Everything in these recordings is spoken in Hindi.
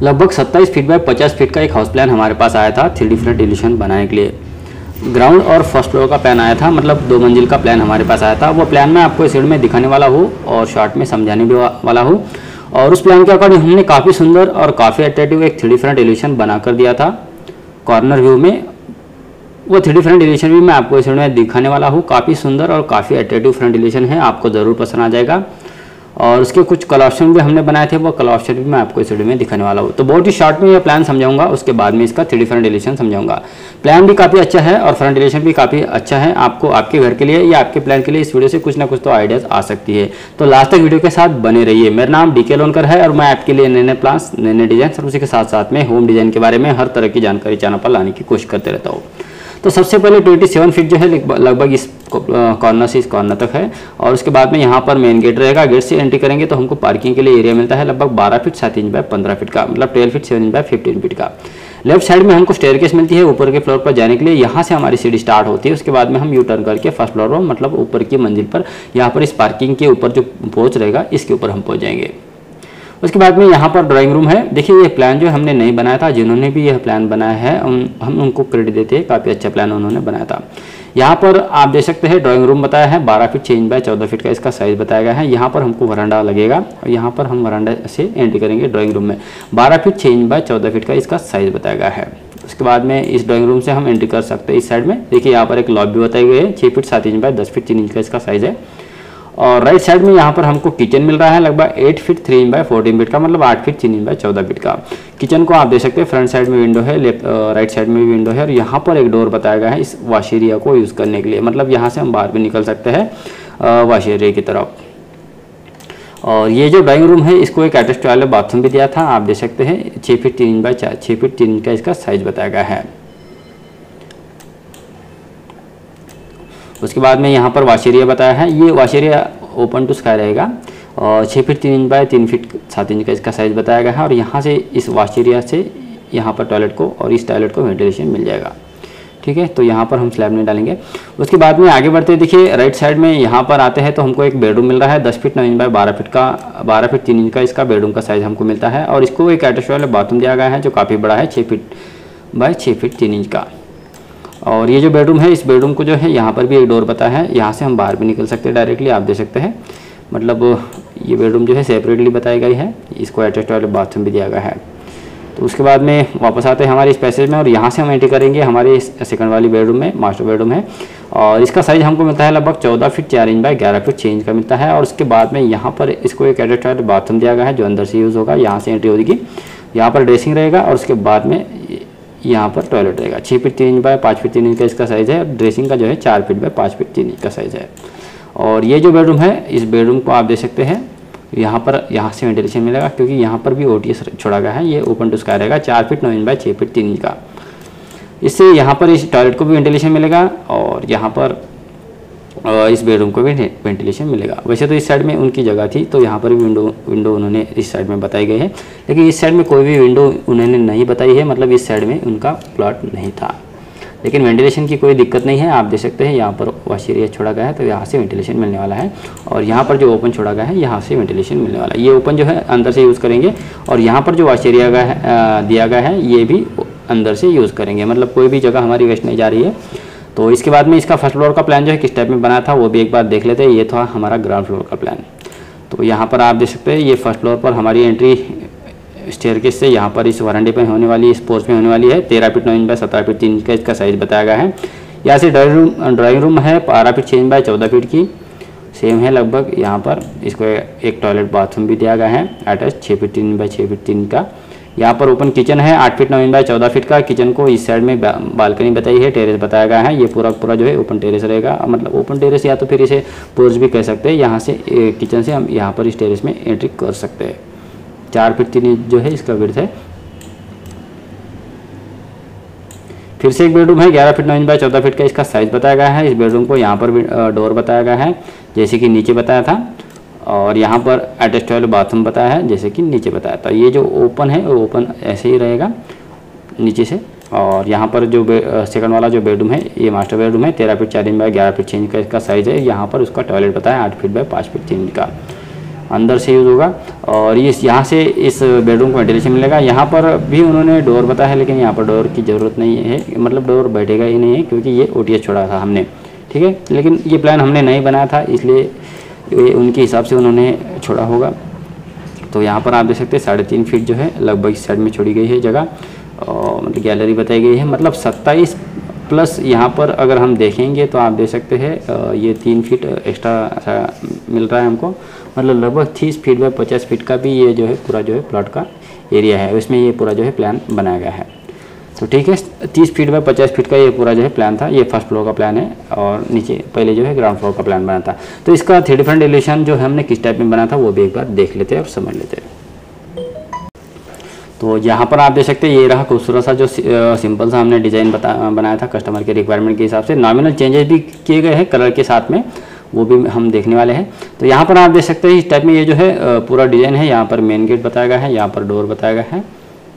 लगभग 27 फीट बाय 50 फीट का एक हाउस प्लान हमारे पास आया था 3D फ्रंट एलिवेशन बनाने के लिए। ग्राउंड और फर्स्ट फ्लोर का प्लान आया था, मतलब 2 मंजिल का प्लान हमारे पास आया था। वो प्लान मैं आपको इस वीडियो में दिखाने वाला हूँ और शॉर्ट में समझाने भी वाला हूँ। और उस प्लान के अकॉर्डिंग हमने काफ़ी सुंदर और काफ़ी अट्रैक्टिव एक 3D फ्रंट एलिवेशन बना कर दिया था कॉर्नर व्यू में। वो 3D फ्रंट एलिवेशन भी मैं आपको इस वीडियो में दिखाने वाला हूँ। काफ़ी सुंदर और काफ़ी अट्रैक्टिव फ्रंट एलिवेशन है, आपको ज़रूर पसंद आ जाएगा। और उसके कुछ कलर ऑप्शन भी हमने बनाए थे, वो कलर ऑप्शन भी मैं आपको इस वीडियो में दिखाने वाला हूँ। तो बहुत ही शॉर्ट में ये प्लान समझाऊंगा, उसके बाद में इसका 3D फ्रंट एलिवेशन समझाऊंगा। प्लान भी काफ़ी अच्छा है और फ्रंट एलिवेशन भी काफ़ी अच्छा है। आपको आपके घर के लिए या आपके प्लान के लिए इस वीडियो से कुछ ना कुछ तो आइडियाज़ आ सकती है। तो लास्ट तक वीडियो के साथ बने रहिए। मेरा नाम DK लोनकर है और मैं आपके लिए नए नए प्लान्स, नए नए डिजाइन और उसी के साथ साथ में होम डिजाइन के बारे में हर तरह की जानकारी चैनल पर लाने की कोशिश करते रहता हूँ। तो सबसे पहले 27 फीट जो है लगभग इस कॉर्नर से इस कॉर्नर तक है। और उसके बाद में यहाँ पर मेन गेट रहेगा। गेट से एंट्री करेंगे तो हमको पार्किंग के लिए एरिया मिलता है लगभग 12 फीट 7 इंच बाय 15 फीट का, मतलब 12 फीट 7 इंच बाय 15 फीट का। लेफ्ट साइड में हमको स्टेयरकेस मिलती है ऊपर के फ्लोर पर जाने के लिए। यहाँ से हमारी सीढ़ी स्टार्ट होती है। उसके बाद में हम यू टर्न करके फर्स्ट फ्लोर पर, मतलब ऊपर की मंजिल पर, यहाँ पर इस पार्किंग के ऊपर जो पोर्च रहेगा इसके ऊपर हम पहुँच जाएंगे। उसके बाद में यहाँ पर ड्राइंग रूम है। देखिए ये प्लान जो हमने नहीं बनाया था, जिन्होंने भी यह प्लान बनाया है हम उनको क्रेडिट देते हैं, काफ़ी अच्छा प्लान उन्होंने बनाया था। यहाँ पर आप देख सकते हैं ड्राइंग रूम बताया है 12 फीट 6 इंच बाय 14 फीट का इसका साइज़ बताया गया है। यहाँ पर हमको वरांडा लगेगा और यहाँ पर हम वरांडा से एंट्री करेंगे ड्राइंग रूम में। 12 फीट 6 इंच बाय 14 फीट का इसका साइज़ बताया गया है। उसके बाद में इस ड्राइंग रूम से हम एंट्री कर सकते हैं इस साइड में। देखिए यहाँ पर एक लॉबी बताई गई है, 6 feet 7 inch by 10 feet 3 inch का इसका साइज़ है। और राइट साइड में यहाँ पर हमको किचन मिल रहा है लगभग 8 फीट 3 इंच बाय 14 फीट का, मतलब 8 फीट 3 इंच बाय 14 फीट का। किचन को आप देख सकते हैं फ्रंट साइड में विंडो है, राइट साइड में भी विंडो है। और यहाँ पर एक डोर बताया गया है इस वॉश एरिया को यूज़ करने के लिए, मतलब यहाँ से हम बाहर भी निकल सकते हैं वॉश एरिया की तरफ। और ये जो ड्राइंग रूम है इसको एक अटैच टॉयलेट बाथरूम भी दिया था, आप देख सकते हैं 6 feet 3 inch by 6 feet 3 inch का इसका साइज बताया गया है। उसके बाद में यहाँ पर वॉश एरिया बताया है। ये wash area open to sky रहेगा और 6 feet 3 inch by 3 feet 7 inch का इसका साइज़ बताया गया है। और यहाँ से इस वॉश एरिया से यहाँ पर टॉयलेट को और इस टॉयलेट को वेंटिलेशन मिल जाएगा। ठीक है, तो यहाँ पर हम स्लैब नहीं डालेंगे। उसके बाद में आगे बढ़ते देखिए राइट साइड में यहाँ पर आते हैं तो हमको एक बेडरूम मिल रहा है 10 फीट 9 इंच बाय 12 फीट का, 12 फीट 3 इंच का इसका बेडरूम का साइज़ हमको मिलता है। और इसको एक अटैच वाला बाथरूम दिया गया है जो काफ़ी बड़ा है, 6 फीट बाय 6 फीट 3 इंच का। और ये जो बेडरूम है इस बेडरूम को जो है यहाँ पर भी एक डोर बताया है, यहाँ से हम बाहर भी निकल सकते हैं डायरेक्टली, आप देख सकते हैं। मतलब ये बेडरूम जो है सेपरेटली बताई गई है, इसको अटैच वाले बाथरूम भी दिया गया है। तो उसके बाद में वापस आते हैं हमारे इस पैसेज में और यहाँ से हम एंट्री करेंगे हमारे सेकंड वाली बेडरूम में, मास्टर बेडरूम है। और इसका साइज़ हमको मिलता है लगभग 14 feet 4 inch by 11 feet 6 inch का मिलता है। और उसके बाद में यहाँ पर इसको एक अटैच वाले बाथरूम दिया गया है जो अंदर से यूज़ होगा, यहाँ से एंट्री होगी। यहाँ पर ड्रेसिंग रहेगा और उसके बाद में यहाँ पर टॉयलेट रहेगा। 6 feet 3 inch by 5 feet 3 inch का इसका साइज़ है। ड्रेसिंग का जो है 4 फीट बाय 5 फीट 3 इंच का साइज़ है। और ये जो बेडरूम है इस बेडरूम को आप देख सकते हैं यहाँ से वेंटिलेशन मिलेगा क्योंकि यहाँ पर भी OTS छोड़ा गया है। ये ओपन टू स्काई रहेगा 4 feet 9 inch by 6 feet 3 inch का। इससे यहाँ पर इस टॉयलेट को भी वेंटिलेशन मिलेगा और यहाँ पर इस बेडरूम को भी वेंटिलेशन मिलेगा। वैसे तो इस साइड में उनकी जगह थी तो यहाँ पर भी विंडो उन्होंने इस साइड में बताई गई है, लेकिन इस साइड में कोई भी विंडो उन्होंने नहीं बताई है, मतलब इस साइड में उनका प्लॉट नहीं था। लेकिन वेंटिलेशन की कोई दिक्कत नहीं है, आप देख सकते हैं यहाँ पर वॉश एरिया छोड़ा गया है तो यहाँ से वेंटिलेशन मिलने वाला है। और यहाँ पर जो ओपन छोड़ा गया है यहाँ से वेंटिलेशन मिलने वाला है। ये ओपन जो है अंदर से यूज़ करेंगे और यहाँ पर जो वॉश एरिया दिया गया है ये भी अंदर से यूज़ करेंगे, मतलब कोई भी जगह हमारी वेस्ट नहीं जा रही है। तो इसके बाद में इसका फर्स्ट फ्लोर का प्लान जो है किस टाइप में बना था वो भी एक बार देख लेते हैं। ये था हमारा ग्राउंड फ्लोर का प्लान। तो यहाँ पर आप देख सकते हैं ये फर्स्ट फ्लोर पर हमारी एंट्री स्टेयरकेस से यहाँ पर इस वरांडे पे होने वाली, इस पोर्च में होने वाली है। 13 feet 9 inch by 17 feet 3 inch का इसका साइज़ बताया गया है। यहाँ से ड्राइंग रूम है 12 फीट 6 इंच बाय 14 फीट की, सेम है लगभग। यहाँ पर इसको एक टॉयलेट बाथरूम भी दिया गया है attach 6 feet 3 inch by 6 feet 3 का। यहाँ पर ओपन किचन है 8 फीट 9 इंच बाय 14 फीट का। किचन को इस साइड में बालकनी बताई है, टेरेस बताया गया है। ये पूरा जो है ओपन टेरेस रहेगा, मतलब ओपन टेरेस या तो फिर इसे पोर्च भी कह सकते हैं। यहाँ से किचन से हम यहाँ पर इस टेरेस में एंट्री कर सकते हैं। 4 फीट 3 इंच जो है इसका विड्थ है। फिर से एक बेडरूम है 11 फीट 9 इंच बाय 14 फीट का, इसका साइज़ बताया गया है। इस बेडरूम को यहाँ पर भी डोर बताया गया है जैसे कि नीचे बताया था। और यहाँ पर अटैच टॉयलेट बाथरूम बताया है जैसे कि नीचे बताया था। ये जो ओपन है वो ओपन ऐसे ही रहेगा नीचे से। और यहाँ पर जो सेकंड वाला जो बेडरूम है ये मास्टर बेडरूम है 13 feet 4 inch by 11 feet 6 inch का इसका साइज़ है। यहाँ पर उसका टॉयलेट बताया 8 फीट बाय 5 फीट 3 इंच का। अंदर से यूज़ होगा। और ये यहाँ से इस बेडरूम को वेंटिलेशन मिलेगा। यहाँ पर भी उन्होंने डोर बताया है, लेकिन यहाँ पर डोर की ज़रूरत नहीं है, मतलब डोर बैठेगा ही नहीं है क्योंकि ये OTS छोड़ा था हमने, ठीक है। लेकिन ये प्लान हमने नहीं बनाया था, इसलिए उनके हिसाब से उन्होंने छोड़ा होगा। तो यहाँ पर आप देख सकते हैं 3.5 फीट जो है लगभग इस साइड में छोड़ी गई है जगह, और मतलब गैलरी बताई गई है, मतलब 27 प्लस यहाँ पर अगर हम देखेंगे तो आप देख सकते हैं ये 3 फीट एक्स्ट्रा मिल रहा है हमको, मतलब लगभग 30 फीट बाय 50 फीट का भी ये जो है पूरा जो है प्लॉट का एरिया है, उसमें ये पूरा जो है प्लान बनाया गया है। तो ठीक है, 30 फीट बाय 50 फीट का ये पूरा जो है प्लान था। ये फर्स्ट फ्लोर का प्लान है और नीचे पहले जो है ग्राउंड फ्लोर का प्लान बना था। तो इसका 3 डिफरेंट एलिवेशन जो हमने किस टाइप में बना था वो भी एक बार देख लेते हैं और समझ लेते हैं। तो यहाँ पर आप देख सकते हैं ये रहा खूबसूरत सा जो सिंपल सा हमने डिज़ाइन बनाया था कस्टमर के रिक्वायरमेंट के हिसाब से। नॉमिनल चेंजेस भी किए गए हैं कलर के साथ में, वो भी हम देखने वाले हैं। तो यहाँ पर आप देख सकते हैं इस टाइप में ये जो है पूरा डिज़ाइन है। यहाँ पर मेन गेट बताया गया है, यहाँ पर डोर बताया गया है,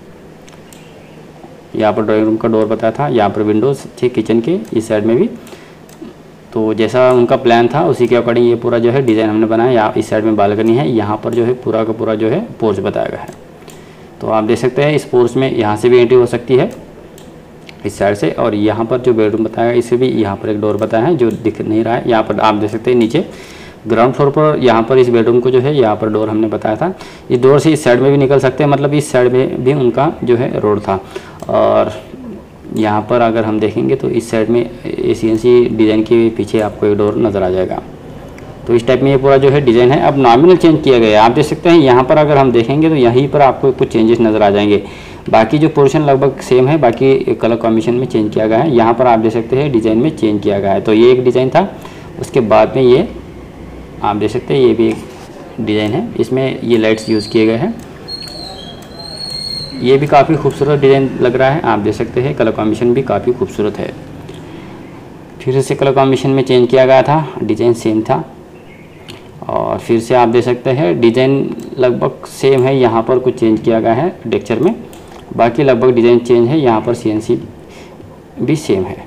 यहाँ पर ड्राइंग रूम का डोर बताया था, यहाँ पर विंडोज़ थे किचन के इस साइड में भी। तो जैसा उनका प्लान था उसी के अकॉर्डिंग ये पूरा जो है डिज़ाइन हमने बनाया। यहाँ इस साइड में बालकनी है, यहाँ पर जो है पूरा का पूरा जो है पोर्च बताया गया है। तो आप देख सकते हैं इस पोर्च में यहाँ से भी एंट्री हो सकती है इस साइड से, और यहाँ पर जो बेडरूम बताया है इसे भी यहाँ पर एक डोर बताया है जो दिख नहीं रहा है। यहाँ पर आप देख सकते हैं नीचे ग्राउंड फ्लोर पर यहाँ पर इस बेडरूम को जो है यहाँ पर डोर हमने बताया था। इस डोर से इस साइड में भी निकल सकते हैं, मतलब इस साइड में भी उनका जो है रोड था। और यहाँ पर अगर हम देखेंगे तो इस साइड में CNC डिज़ाइन के पीछे आपको एक डोर नज़र आ जाएगा। तो इस टाइप में ये पूरा जो है डिज़ाइन है। अब नॉमिनल चेंज किया गया है, आप देख सकते हैं यहाँ पर अगर हम देखेंगे तो यहीं पर आपको कुछ चेंजेस नज़र आ जाएंगे। बाकी जो पोर्शन लगभग सेम है, बाकी कलर कॉम्बिनेशन में चेंज किया गया है। यहाँ पर आप देख सकते हैं डिज़ाइन में चेंज किया गया है। तो ये एक डिज़ाइन था, उसके बाद में ये आप देख सकते हैं ये भी एक डिज़ाइन है, इसमें ये लाइट्स यूज़ किए गए हैं। ये भी काफ़ी खूबसूरत डिज़ाइन लग रहा है, आप देख सकते हैं कलर कॉम्बिनेशन भी काफ़ी खूबसूरत है। फिर से कलर कॉम्बिनेशन में चेंज किया गया था, डिज़ाइन सेम था। और फिर से आप देख सकते हैं डिज़ाइन लगभग सेम है, यहाँ पर कुछ चेंज किया गया है टेक्सचर में, बाकी लगभग डिज़ाइन चेंज है। यहाँ पर CNC भी सेम है।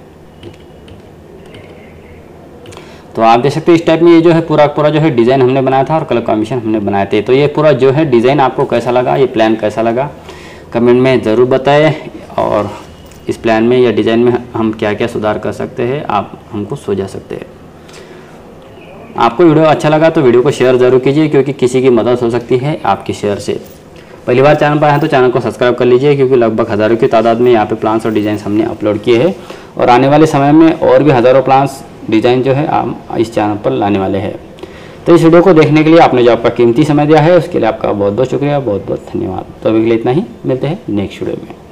तो आप देख सकते हैं इस टाइप में ये जो है पूरा जो है डिज़ाइन हमने बनाया था और कलर कॉम्बिनेशन हमने बनाए थे। तो ये पूरा जो है डिज़ाइन आपको कैसा लगा, ये प्लान कैसा लगा कमेंट में ज़रूर बताएं, और इस प्लान में या डिज़ाइन में हम क्या क्या सुधार कर सकते हैं आप हमको सुझा सकते हैं। आपको वीडियो अच्छा लगा तो वीडियो को शेयर ज़रूर कीजिए, क्योंकि किसी की मदद हो सकती है आपके शेयर से। पहली बार चैनल पर आए तो चैनल को सब्सक्राइब कर लीजिए, क्योंकि लगभग हज़ारों की तादाद में यहाँ पे प्लान्स और डिज़ाइन हमने अपलोड किए हैं, और आने वाले समय में और भी हज़ारों प्लान्स डिज़ाइन जो है हम इस चैनल पर लाने वाले हैं। तो इस वीडियो को देखने के लिए आपने जो आपका कीमती समय दिया है उसके लिए आपका बहुत बहुत शुक्रिया, बहुत बहुत धन्यवाद। तो अभी के लिए इतना ही, मिलते हैं नेक्स्ट वीडियो में।